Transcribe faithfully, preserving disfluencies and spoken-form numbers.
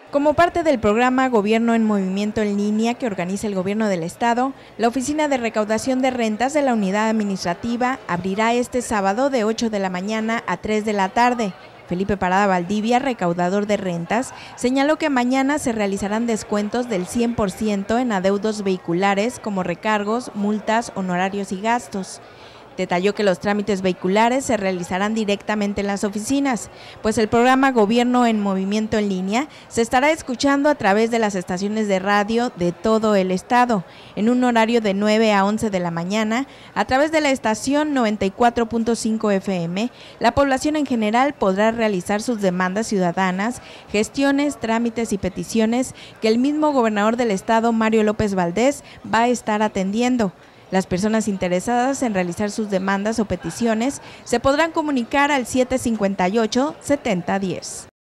Como parte del programa Gobierno en Movimiento en Línea que organiza el Gobierno del Estado, la Oficina de Recaudación de Rentas de la Unidad Administrativa abrirá este sábado de ocho de la mañana a tres de la tarde. Felipe Parada Valdivia, recaudador de rentas, señaló que mañana se realizarán descuentos del cien por ciento en adeudos vehiculares como recargos, multas, honorarios y gastos. Detalló que los trámites vehiculares se realizarán directamente en las oficinas, pues el programa Gobierno en Movimiento en Línea se estará escuchando a través de las estaciones de radio de todo el estado, en un horario de nueve a once de la mañana, a través de la estación noventa y cuatro punto cinco F M. La población en general podrá realizar sus demandas ciudadanas, gestiones, trámites y peticiones que el mismo gobernador del estado, Mario López Valdés, va a estar atendiendo. Las personas interesadas en realizar sus demandas o peticiones se podrán comunicar al siete cincuenta y ocho, setenta diez.